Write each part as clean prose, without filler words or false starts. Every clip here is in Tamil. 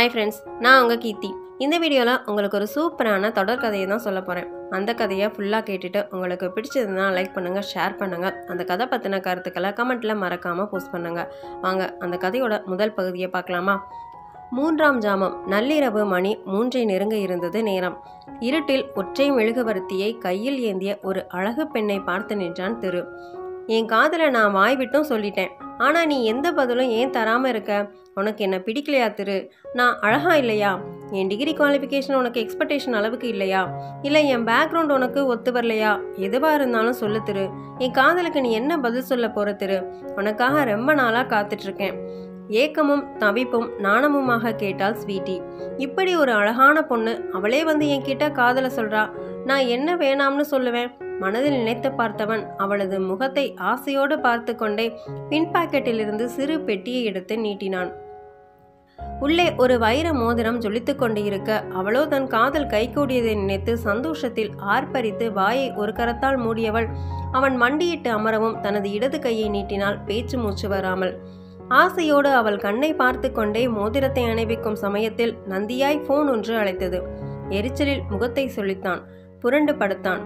ஹாய் ஃப்ரெண்ட்ஸ், நான் உங்கள் கீர்த்தி. இந்த வீடியோவில் உங்களுக்கு ஒரு சூப்பரான தொடர் கதையை தான் சொல்ல போகிறேன். அந்த கதையை ஃபுல்லாக கேட்டுட்டு உங்களுக்கு பிடிச்சதுன்னா லைக் பண்ணுங்கள், ஷேர் பண்ணுங்கள். அந்த கதை பற்றின கருத்துக்களை கமெண்ட்டில் மறக்காமல் போஸ்ட் பண்ணுங்கள். வாங்க அந்த கதையோட முதல் பகுதியை பார்க்கலாமா? 3ஆம் ஜாமம். நள்ளிரவு மணி 3 நெருங்க இருந்தது நேரம். இருட்டில் ஒற்றை மெழுகுவர்த்தியை கையில் ஏந்திய ஒரு அழகு பெண்ணை பார்த்து நின்றான் திரு. என் காதலை நான் வாய் விட்டும் சொல்லிட்டேன். ஆனால் நீ எந்த பதிலும் ஏன் தராமல் இருக்க? உனக்கு என்ன பிடிக்கலையா திரு? நான் அழகா இல்லையா? என் டிகிரி குவாலிஃபிகேஷன் உனக்கு எக்ஸ்பெக்டேஷன் அளவுக்கு இல்லையா? இல்லை என் பேக்ரவுண்ட் உனக்கு ஒத்து வரலையா? எதுவாக இருந்தாலும் சொல்லு திரு. என் காதலுக்கு நீ என்ன பதில் சொல்ல போகிற திரு? உனக்காக ரொம்ப நாளாக காத்துட்ருக்கேன். ஏக்கமும் தவிப்பும் நாணமுமாக கேட்டாள் ஸ்வீட்டி. இப்படி ஒரு அழகான பொண்ணு, அவளே வந்து என்கிட்ட காதலை சொல்றா. நான் என்ன வேணாம்னு சொல்லுவேன்? மனதில் நினைத்து பார்த்தவன் அவளது முகத்தை ஆசையோடு பார்த்து கொண்டே பின் பாக்கெட்டிலிருந்து சிறு பெட்டியை எடுத்து நீட்டினான். உள்ளே ஒரு வைர மோதிரம் ஜொலித்து கொண்டு இருக்க, அவளோ தன் காதல் கைகூடியதை நினைத்து சந்தோஷத்தில் ஆர்ப்பரித்து வாயை ஒரு கரத்தால் மூடியவள் அவன் மண்டியிட்டு அமரவும் தனது இடது கையை நீட்டினாள், பேச்சு மூச்சு வராமல். ஆசையோடு அவள் கண்ணை பார்த்து கொண்டே மோதிரத்தை அணிவிக்கும் சமயத்தில் நந்தியாய் போன் ஒன்று அழைத்தது. எரிச்சலில் முகத்தை சொலித்தான், புரண்டு படுத்தான்.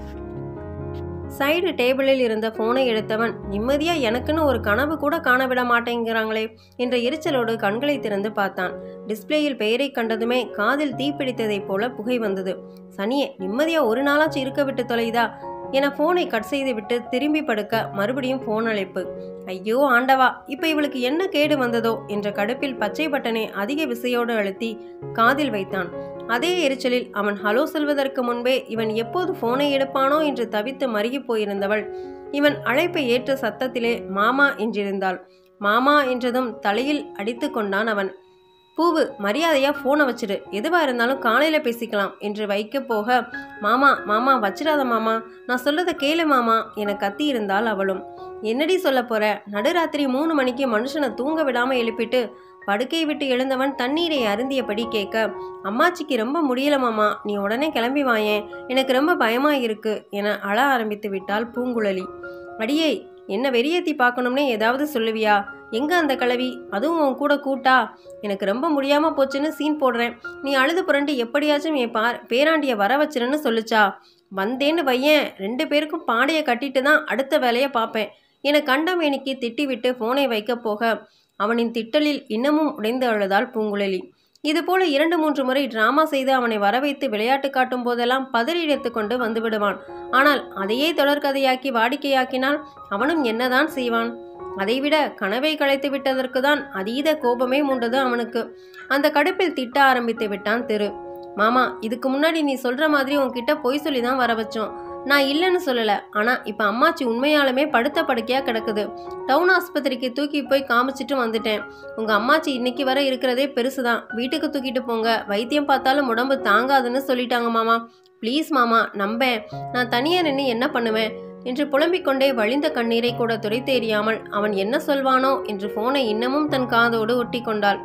சைடு டேபிளில் இருந்த போனை எடுத்தவன், நிம்மதியா எனக்குன்னு ஒரு கனவு கூட காண விட மாட்டேங்கிறாங்களே என்ற எரிச்சலோடு கண்களை திறந்து பார்த்தான். டிஸ்பிளேயில் பெயரை கண்டதுமே காதில் தீப்பிடித்ததைப் போல புகை வந்தது. சனியே, நிம்மதியா ஒரு நாளாச்சு இருக்க விட்டு தொலைதா என போனை கட் செய்து விட்டு திரும்பி படுக்க மறுபடியும் போன் அழைப்பு. ஐயோ ஆண்டவா, இப்ப இவளுக்கு என்ன கேடு வந்ததோ என்ற கடுப்பில் பச்சை பட்டனை அதிக விசையோடு அழுத்தி காதில் வைத்தான். அதே எரிச்சலில் அவன் ஹலோ சொல்வதற்கு முன்பே இவன் எப்போது போனை எடுப்பானோ என்று தவித்து மருகி போயிருந்தவள் இவன் அழைப்பை ஏற்ற சத்தத்திலே மாமா என்றிருந்தாள். மாமா என்றதும் தலையில் அடித்து கொண்டான் அவன். பூவு, மரியாதையா போனை வச்சிடு, எதுவா இருந்தாலும் காலையில பேசிக்கலாம் என்று வைக்க போக, மாமா மாமா வச்சிடாத மாமா, நான் சொல்லதை கேளு மாமா என கத்தி இருந்தாள் அவளும். என்னடி சொல்ல போற? நடுராத்திரி 3 மணிக்கு மனுஷனை தூங்க விடாம எழுப்பிட்டு படுக்கையை விட்டு எழுந்தவன் தண்ணீரை அருந்தியபடி கேட்க, அம்மாச்சிக்கு ரொம்ப முடியல மாமா, நீ உடனே கிளம்பி வாயேன், எனக்கு ரொம்ப பயமா இருக்கு என அழ ஆரம்பித்து விட்டாள் பூங்குழலி. அடியே, என்ன வெறியேத்தி பார்க்கணும்னே ஏதாவது சொல்லுவியா? எங்க அந்த கிழவி? அதுவும் உன் கூட கூட்டா? எனக்கு ரொம்ப முடியாம போச்சுன்னு சீன் போடுறேன், நீ அழுது புரண்டு எப்படியாச்சும் என் பேராண்டிய வர வச்சிருன்னு சொல்லுச்சா? வந்தேன்னு வையேன், 2 பேருக்கும் பாடையை கட்டிட்டு தான் அடுத்த வேலையை பார்ப்பேன் என கண்டமேனிக்கு திட்டிவிட்டு போனை வைக்க போக அவனின் திட்டலில் இன்னமும் உடைந்து அழுதாள் பூங்குழலி. இதுபோல 2-3 முறை டிராமா செய்து அவனை வரவைத்து விளையாட்டு காட்டும் போதெல்லாம் பதறி எடுத்து கொண்டு வந்து விடுவான். ஆனால் அதையே தொடர்கதையாக்கி வாடிக்கையாக்கினால் அவனும் என்னதான் செய்வான்? அதைவிட கனவை களைத்து விட்டதற்கு தான் அதீத கோபமே மூண்டது அவனுக்கு. அந்த கடுப்பில் திட்ட ஆரம்பித்து விட்டான் திரு. மாமா, இதுக்கு முன்னாடி நீ சொல்ற மாதிரி உன்கிட்ட பொய் சொல்லி தான் வர வச்சோம். நான் இல்லைன்னு சொல்லலை, ஆனால் இப்போ அம்மாச்சி உண்மையாலுமே படுத்த படுக்கையாக கிடக்குது. டவுன் ஆஸ்பத்திரிக்கு தூக்கி போய் காமிச்சிட்டு வந்துட்டேன். உங்கள் அம்மாச்சி இன்னைக்கு வர இருக்கிறதே பெருசு தான், வீட்டுக்கு தூக்கிட்டு போங்க, வைத்தியம் பார்த்தாலும் உடம்பு தாங்காதுன்னு சொல்லிட்டாங்க மாமா. ப்ளீஸ் மாமா, நம்பேன், நான் தனியாக நின்று என்ன பண்ணுவேன் என்று புலம்பிக் கொண்டே வழிந்த கண்ணீரை கூட துடைத்தெறியாமல் அவன் என்ன சொல்வானோ என்று போனை இன்னமும் தன் காதோடு ஒட்டி கொண்டாள்.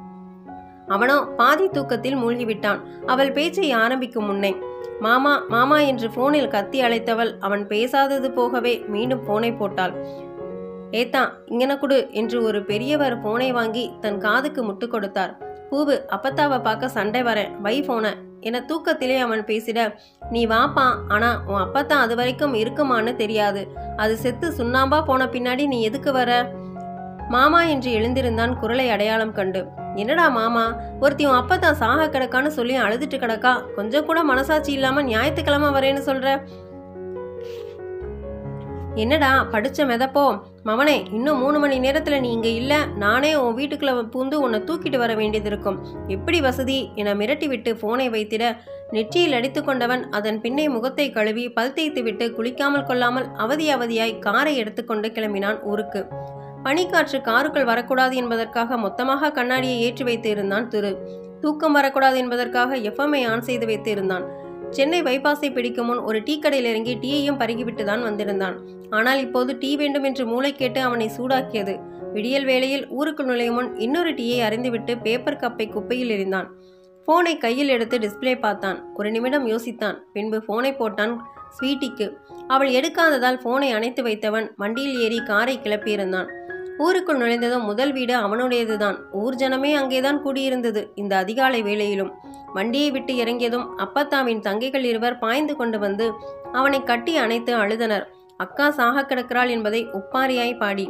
அவனோ பாதி தூக்கத்தில் மூழ்கிவிட்டான். அவள் பேச்சை ஆரம்பிக்கும் முன்னே மாமா மாமா என்று போனில் கத்தி அழைத்தவள் அவன் பேசாதது போகவே மீண்டும் போனை போட்டாள். ஏத்தா, இங்கன குடு என்று ஒரு பெரியவர் போனை வாங்கி தன் காதுக்கு முட்டு கொடுத்தார். பூவு, அப்பத்தாவை பார்க்க சண்டை வரேன், வை போன என தூக்கத்திலே அவன் பேசிட, நீ வாப்பா, ஆனா உன் அப்பத்தான் அது வரைக்கும் இருக்குமான்னு தெரியாது. அது செத்து சுண்ணாம்பா போன பின்னாடி நீ எதுக்கு வர? மாமா என்று எழுந்திருந்தான் குரலை அடையாளம் கண்டு. என்னடா மாமா, ஒருத்தி உன் அப்பதான் சாக கிடக்கான்னு சொல்லி அழுதுட்டு கிடக்கா, கொஞ்சம் கூட மனசாட்சி இல்லாம ஞாயிற்றுக்கிழமை வரேன்னு சொல்ற? என்னடா படிச்ச மெதப்போ மவனே, இன்னும் 3 மணி நேரத்துல நீ இங்க இல்ல, நானே உன் வீட்டுக்குள்ள பூந்து உன்னை தூக்கிட்டு வர வேண்டியது இருக்கும். எப்படி வசதி என மிரட்டி விட்டு போனை வைத்திட நெற்றியில் அடித்து கொண்டவன் அதன் பின்னே முகத்தை கழுவி பல் தேய்த்து விட்டு குளிக்காமல் கொள்ளாமல் அவதியாய் காரை எடுத்துக்கொண்டு கிளம்பினான் ஊருக்கு. பனிக்காற்று காருக்குள் வரக்கூடாது என்பதற்காக மொத்தமாக கண்ணாடியை ஏற்றி வைத்து இருந்தான் திரு. தூக்கம் வரக்கூடாது என்பதற்காக எஃப்எம்ஐ ஆன் செய்து வைத்து இருந்தான். சென்னை பைபாஸை பிடிக்கும் முன் ஒரு டீ கடையில் இறங்கி டீயையும் பருகிவிட்டு தான் வந்திருந்தான். ஆனால் இப்போது டீ வேண்டும் என்று மூளை கேட்டு அவனை சூடாக்கியது. விடியல் வேளையில் ஊருக்கு நுழையும் முன் இன்னொரு டீயை அறிந்துவிட்டு பேப்பர் கப்பை குப்பையில் எறிந்தான். போனை கையில் எடுத்து டிஸ்பிளே பார்த்தான். ஒரு நிமிடம் யோசித்தான். பின்பு போனை போட்டான் ஸ்வீட்டிக்கு. அவள் எடுக்காததால் போனை அணைத்து வைத்தவன் வண்டியில் ஏறி காரை கிளப்பியிருந்தான். ஊருக்குள் நுழைந்ததும் முதல் வீடு அவனுடையதுதான். ஊர் ஜனமே அங்கேதான் கூடியிருந்தது. இந்த அதிகாலை வேளையிலும் வண்டியை விட்டு இறங்கியதும் அப்பத்தாவின் தங்கைகள் இருவர் பாய்ந்து கொண்டு வந்து அவனை கட்டி அணைத்து அழுதனர். அக்கா சாக கிடக்கிறாள் என்பதை ஒப்பாரியாய் பாடி,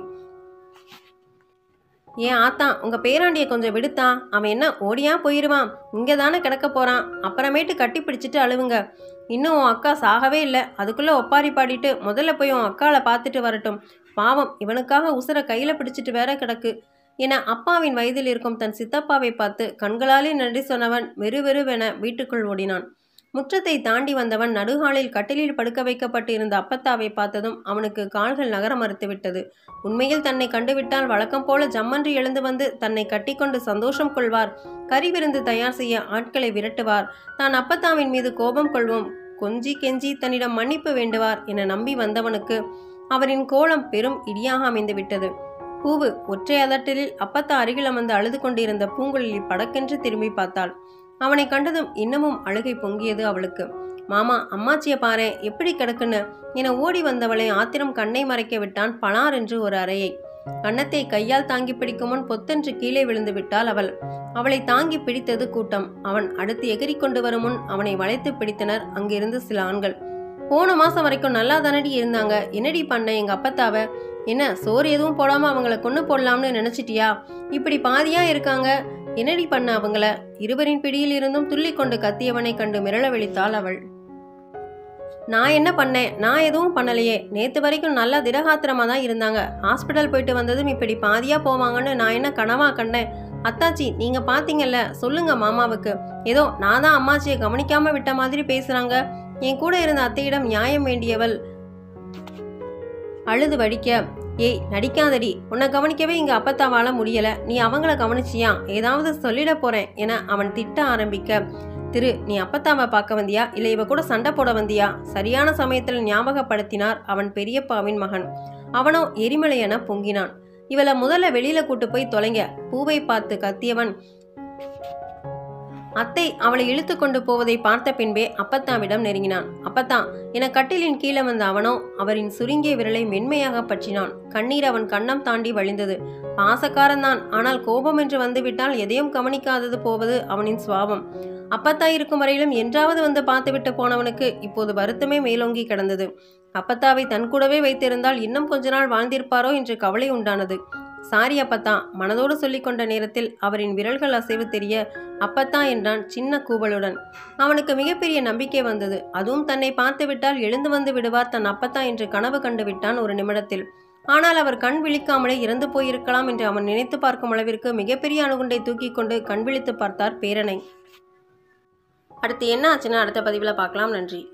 ஏன் ஆத்தா, உங்க பேராண்டியை கொஞ்சம் விடுத்தா, அவன் என்ன ஓடியா போயிருவான், இங்கே தானே கிடக்க போறான், அப்புறமேட்டு கட்டி பிடிச்சிட்டு அழுவுங்க. இன்னும் உன் அக்கா சாகவே இல்லை, அதுக்குள்ள ஒப்பாரி பாடிட்டு முதல்ல போய் உன் அக்காவை பார்த்துட்டு வரட்டும். பாவம், இவனுக்காக உசுரை கையில பிடிச்சிட்டு வேற கிடக்கு என அப்பாவின் வயதில் இருக்கும் தன் சித்தப்பாவை பார்த்து கண்களாலே நன்றி சொன்னவன் வெறுவெறுவென வீட்டுக்குள் ஓடினான். முற்றத்தை தாண்டி வந்தவன் நடுகாலில் கட்டிலில் படுக்க வைக்கப்பட்டு இருந்த அப்பத்தாவை பார்த்ததும் அவனுக்கு கால்கள் நகர மறுத்துவிட்டது. உண்மையில் தன்னை கண்டுவிட்டால் வழக்கம் போல ஜம்மன்று எழுந்து வந்து தன்னை கட்டிக்கொண்டு சந்தோஷம் கொள்வார், கறி விருந்து தயார் செய்ய ஆட்களை விரட்டுவார், தான் அப்பத்தாவின் மீது கோபம் கொள்வோம், கொஞ்சி கெஞ்சி தன்னிடம் மன்னிப்பு வேண்டுவார் என நம்பி வந்தவனுக்கு அவரின் கோலம் பெரும் இடியாக அமைந்து விட்டது. பூவு ஒற்றை அதட்டலில் அப்பத்தா அருகில் அமர்ந்து அழுது கொண்டிருந்த பூங்குழலி படக்கென்று திரும்பி பார்த்தாள். அவனை கண்டதும் இன்னமும் அழுகை பொங்கியது அவளுக்கு. மாமா, அம்மாச்சியை பாரு எப்படி கிடக்குன்னு என ஓடி வந்தவளை ஆத்திரம் கண்ணை மறைக்க விட்டான் பலார் என்று ஒரு அறையை. கன்னத்தை கையால் தாங்கி பிடிக்கும் முன் பொத்தென்று கீழே விழுந்து விட்டாள் அவள். அவளை தாங்கி பிடித்தது கூட்டம். அவன் அடுத்து எகிரி கொண்டு வரும் முன் அவனை வளைத்து பிடித்தனர் அங்கிருந்து சில ஆண்கள். போன மாசம் வரைக்கும் நல்லா தானடி இருந்தாங்க, என்னடி பண்ண எங்க அப்பத்தாவ, என்ன சோறு எதுவும் போடாம அவங்கள கொண்டு போடலாம்னு நினைச்சிட்டியா, இப்படி பாதியா இருக்காங்க, என்னடி பண்ண அவங்கள. இருவரின் பிடியில் இருந்தும் துள்ளி கொண்டு கத்தியவனை கண்டு மிரள விழித்தாள் அவள். நான் என்ன பண்ணேன், நான் எதுவும் பண்ணலையே, நேத்து வரைக்கும் நல்லா திடகாத்திரமா தான் இருந்தாங்க, ஹாஸ்பிட்டல் போயிட்டு வந்ததும் இப்படி பாதியா போவாங்கன்னு நான் என்ன கனவா கண்டேன். அத்தாச்சி, நீங்க பாத்தீங்கல்ல, சொல்லுங்க மாமாவுக்கு. ஏதோ நான் தான் அம்மாச்சியை கவனிக்காம விட்ட மாதிரி பேசுறாங்க. என் கூட இருந்த அத்தையிடம் நியாயம் வேண்டியவள் அழுது வடிக்க, ஏய் நடிக்காதடி, உன்னை கவனிக்கவே இங்க அப்பத்தாவால முடியல, நீ அவங்கள கவனிச்சியா, ஏதாவது சொல்லிட போறேன் என அவன் திட்ட ஆரம்பிக்க, திரு, நீ அப்பத்தாவை பார்க்க வந்தியா, இல்லை இவ கூட சண்டை போட வந்தியா? சரியான சமயத்தில் ஞாபகப்படுத்தினார் அவன் பெரியப்பாவின் மகன். அவனோ எரிமலை என பொங்கினான். இவளை முதல்ல வெளியில கூட்டு போய் தொலைங்க. பூவை பார்த்து கத்தியவன் அத்தை அவளை இழுத்து கொண்டு போவதை பார்த்த பின்பே அப்பத்தாவிடம் நெருங்கினான். அப்பத்தா என கட்டிலின் கீழே வந்த அவனோ அவரின் சுருங்கிய விரலை மென்மையாக பற்றினான். கண்ணீர் அவன் கண்ணம் தாண்டி வழிந்தது. பாசக்காரன்தான், ஆனால் கோபம் என்று வந்துவிட்டால் எதையும் கவனிக்காதது போவது அவனின் சுவாபம். அப்பத்தா இருக்கும் வரையிலும் என்றாவது வந்து பார்த்துவிட்டு போனவனுக்கு இப்போது வருத்தமே மேலோங்கி கிடந்தது. அப்பத்தாவை தன் கூடவே வைத்திருந்தால் இன்னும் கொஞ்ச நாள் வாழ்ந்திருப்பாரோ என்று கவலை உண்டானது. சாரி அப்பத்தா, மனதோடு சொல்லிக்கொண்ட நேரத்தில் அவரின் விரல்கள் அசைவு தெரிய அப்பத்தா என்றான் சின்ன கூவலுடன். அவனுக்கு மிகப்பெரிய நம்பிக்கை வந்தது. அதுவும் தன்னை பார்த்துவிட்டால் எழுந்து வந்து விடுவார் தன் அப்பத்தா என்று கனவு கண்டு விட்டான் ஒரு நிமிடத்தில். ஆனால் அவர் கண் விழிக்காமலே இறந்து போயிருக்கலாம் என்று அவன் நினைத்து பார்க்கும் அளவிற்கு மிகப்பெரிய அணுகுண்டை தூக்கி கொண்டு கண் விழித்து பார்த்தார் பேரனை. அடுத்து என்ன ஆச்சுன்னா அடுத்த பதிவில் பார்க்கலாம். நன்றி.